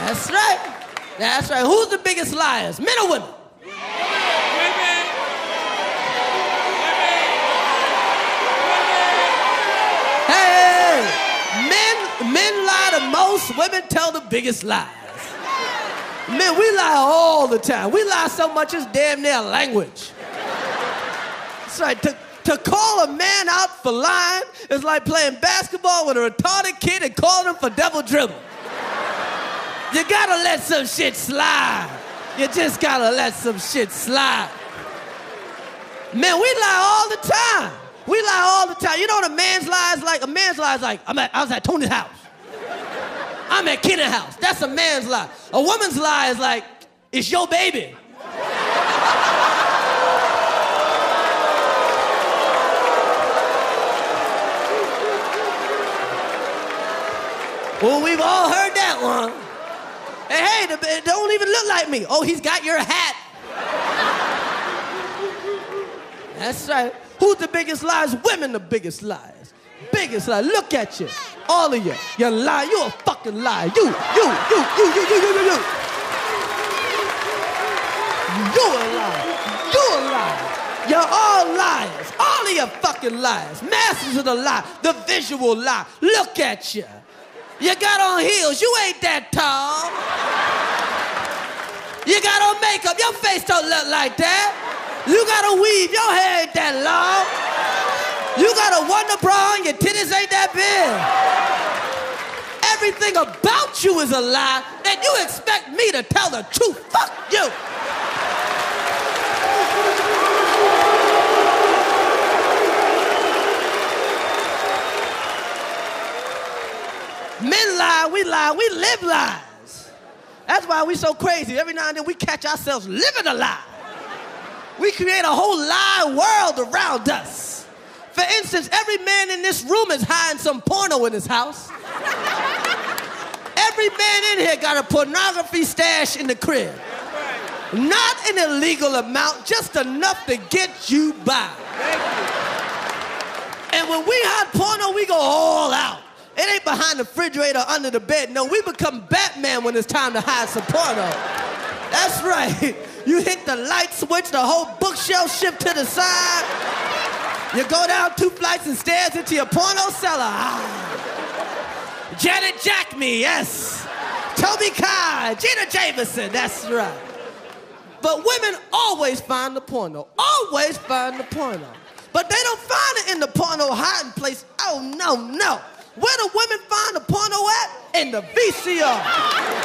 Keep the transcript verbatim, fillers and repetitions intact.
That's right. That's right. Who's the biggest liars, men or women? Women. Hey, men, men lie the most, women tell the biggest lies. Men, we lie all the time. We lie so much it's damn near language. That's right. To, to call a man out for lying is like playing basketball with a retarded kid and calling him for double dribble. You gotta let some shit slide. You just gotta let some shit slide. Man, we lie all the time. We lie all the time. You know what a man's lie is like? A man's lie is like, I'm at, I was at Tony's house. I'm at Kenny's house. That's a man's lie. A woman's lie is like, it's your baby. Well, we've all heard that one. Hey, hey, it don't even look like me. Oh, he's got your hat. That's right. Who's the biggest liars? Women the biggest liars. Biggest liars. Look at you. All of you. You lie. You a fucking liar. You, you, you, you, you, you, you, you, you. You a liar. You a liar. You're all liars. All of you fucking liars. Masters of the lie. The visual lie. Look at you. You got on heels. You ain't that tall. You got on makeup. Your face don't look like that. You got a weave. Your hair ain't that long. You got a wonder bra and your titties ain't that big. Everything about you is a lie, and you expect me to tell the truth. Fuck you. Men lie, we lie, we live lies. That's why we so crazy. Every now and then we catch ourselves living a lie. We create a whole lie world around us. For instance, every man in this room is hiding some porno in his house. Every man in here got a pornography stash in the crib. Not an illegal amount, just enough to get you by. And when we hide porno, we go all out. It ain't behind the refrigerator or under the bed. No, we become Batman when it's time to hide some porno. That's right. You hit the light switch, the whole bookshelf shift to the side. You go down two flights and stairs into your porno cellar. Ah. Janet Jackme, yes. Toby Kai, Gina Jameson, that's right. But women always find the porno. Always find the porno. But they don't find it in the porno hiding place. Oh, no, no. Where do women find the porno at? In the V C R.